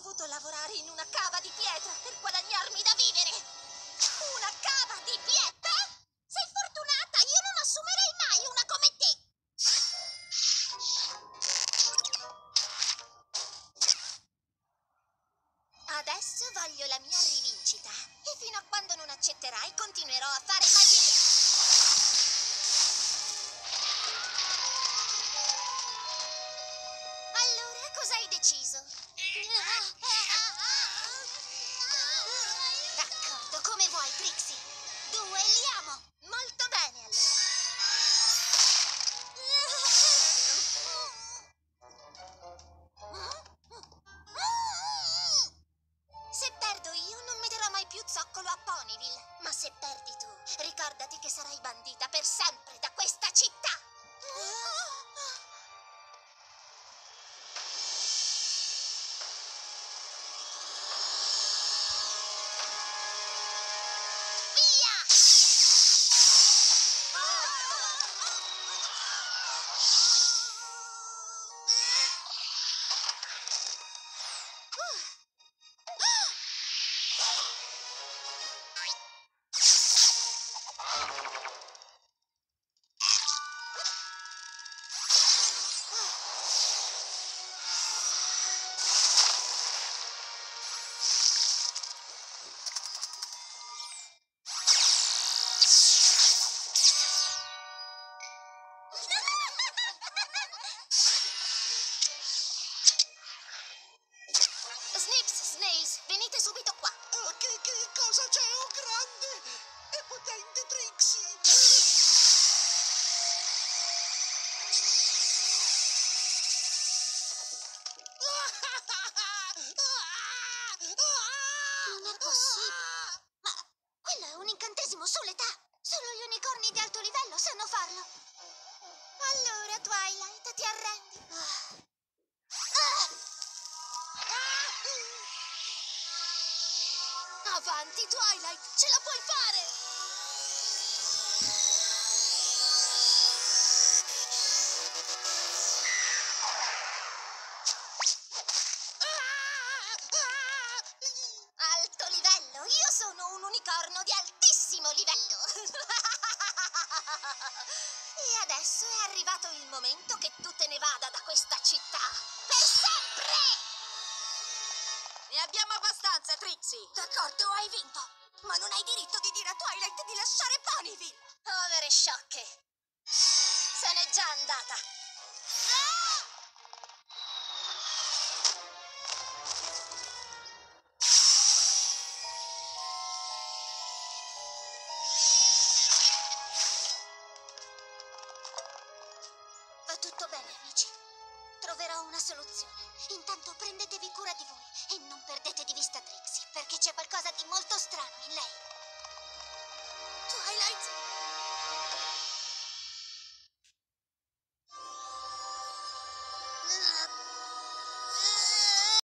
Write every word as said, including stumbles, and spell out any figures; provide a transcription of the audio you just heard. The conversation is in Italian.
dovuto lavorare in una cava di pietra per guadagnarmi da vivere. Una cava di pietra? Sei fortunata, io non assumerei mai una come te. Adesso voglio la mia rivincita e fino a quando non accetterai continuerò a fare magia. Allora, cosa hai deciso? D'accordo, come vuoi, Trixie. Duelliamo! Molto bene, allora. Se perdo io, non mi darò mai più zoccolo a Ponyville. Ma se perdi tu, ricordati che sarai bandita per sempre da questa città. Snips, Snails, venite subito qua. Oh, che, che cosa c'è? Oh, grande e potente Trixie! Non è possibile. Ma quello è un incantesimo sull'età. Solo gli unicorni di alto livello sanno farlo. Allora, Twilight, ti arrendi? Ah. Avanti, Twilight, ce la puoi fare! Alto livello? Io sono un unicorno di altissimo livello! E adesso è arrivato il momento che tu te ne vada da questa città! Per sempre! Ne abbiamo abbastanza, Trixie. D'accordo, hai vinto! Ma non hai diritto di dire a Twilight di lasciare Ponyville! Povere sciocche! Se n'è già andata! Ah! Va tutto bene, amici. Troverò una soluzione. Intanto prendetevi cura di voi e non perdete di vista Trixie, perché c'è qualcosa di molto strano in lei. Twilight!